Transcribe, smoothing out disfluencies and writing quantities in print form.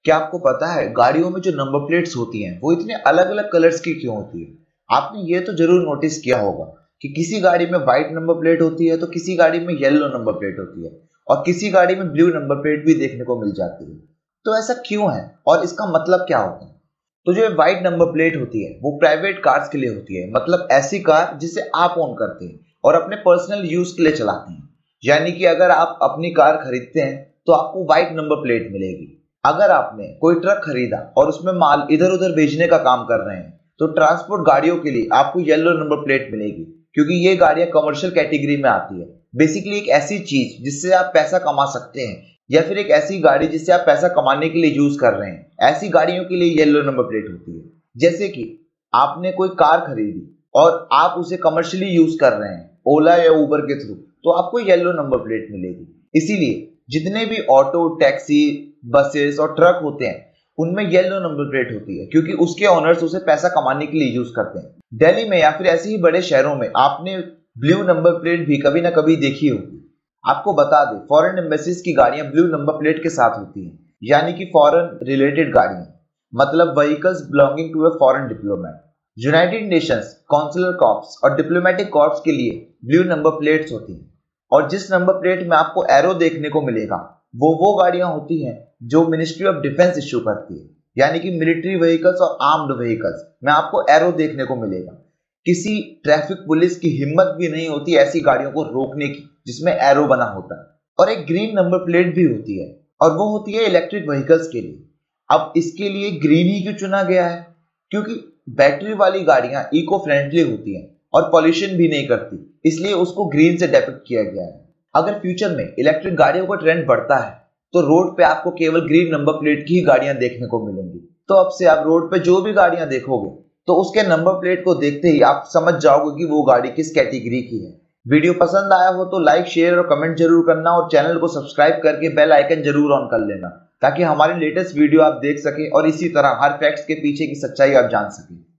क्या आपको पता है गाड़ियों में जो नंबर प्लेट्स होती हैं वो इतने अलग अलग कलर्स की क्यों होती है? आपने ये तो जरूर नोटिस किया होगा कि किसी गाड़ी में व्हाइट नंबर प्लेट होती है तो किसी गाड़ी में येलो नंबर प्लेट होती है और किसी गाड़ी में ब्लू नंबर प्लेट भी देखने को मिल जाती है। तो ऐसा क्यों है और इसका मतलब क्या होता है? तो जो व्हाइट नंबर प्लेट होती है वो प्राइवेट कार्स के लिए होती है, मतलब ऐसी कार जिसे आप ओन करते हैं और अपने पर्सनल यूज के लिए चलाते हैं। यानी कि अगर आप अपनी कार खरीदते हैं तो आपको व्हाइट नंबर प्लेट मिलेगी। अगर आपने कोई ट्रक खरीदा और उसमें माल इधर उधर भेजने का काम कर रहे हैं तो ट्रांसपोर्ट गाड़ियों के लिए आपको येलो नंबर प्लेट मिलेगी, क्योंकि ये गाड़ियां कमर्शियल कैटेगरी में आती है। बेसिकली एक ऐसी चीज जिससे आप पैसा कमा सकते हैं या फिर एक ऐसी गाड़ी जिससे आप पैसा कमाने के लिए यूज कर रहे हैं, ऐसी गाड़ियों के लिए येलो नंबर प्लेट होती है। जैसे कि आपने कोई कार खरीदी और आप उसे कमर्शियली यूज कर रहे हैं ओला या उबर के थ्रू, तो आपको येलो नंबर प्लेट मिलेगी। इसीलिए जितने भी ऑटो, टैक्सी, बसेस और ट्रक होते हैं उनमें येलो नंबर प्लेट होती है, क्योंकि उसके ओनर्स उसे पैसा कमाने के लिए यूज करते हैं। दिल्ली में या फिर ऐसे ही बड़े शहरों में आपने ब्लू नंबर प्लेट भी कभी ना कभी देखी होगी। आपको बता दें, फॉरेन एम्बेसीज की गाड़ियां ब्लू नंबर प्लेट के साथ होती हैं, यानी कि फॉरेन रिलेटेड गाड़ियां, मतलब vehicles belonging to a foreign diplomat. United Nations consular corps और डिप्लोमेटिक कॉर्प्स के लिए ब्लू नंबर प्लेट्स होती हैं। और जिस नंबर प्लेट में आपको एरो देखने को मिलेगा वो गाड़ियां होती हैं जो मिनिस्ट्री ऑफ डिफेंस इश्यू करती है, यानी कि मिलिट्री व्हीकल्स और आर्म्ड व्हीकल्स में आपको एरो देखने को मिलेगा। किसी ट्रैफिक पुलिस की हिम्मत भी नहीं होती ऐसी गाड़ियों को रोकने की जिसमें एरो बना होता है। और एक ग्रीन नंबर प्लेट भी होती है और वो होती है इलेक्ट्रिक व्हीकल्स के लिए। अब इसके लिए ग्रीन ही क्यों चुना गया है? क्योंकि बैटरी वाली गाड़ियां इको फ्रेंडली होती हैं और पॉल्यूशन भी नहीं करती, इसलिए उसको ग्रीन से डिपिक्ट किया गया है। अगर फ्यूचर में इलेक्ट्रिक गाड़ियों का ट्रेंड बढ़ता है तो रोड पे आपको केवल ग्रीन नंबर प्लेट की ही गाड़ियां देखने को मिलेंगी। तो अब से आप रोड पे जो भी गाड़ियां देखोगे तो उसके नंबर प्लेट को देखते ही आप समझ जाओगे कि वो गाड़ी किस कैटेगरी की है। वीडियो पसंद आया हो तो लाइक, शेयर और कमेंट जरूर करना और चैनल को सब्सक्राइब करके बेल आइकन जरूर ऑन कर लेना, ताकि हमारे लेटेस्ट वीडियो आप देख सकें और इसी तरह हर फैक्ट्स के पीछे की सच्चाई आप जान सकें।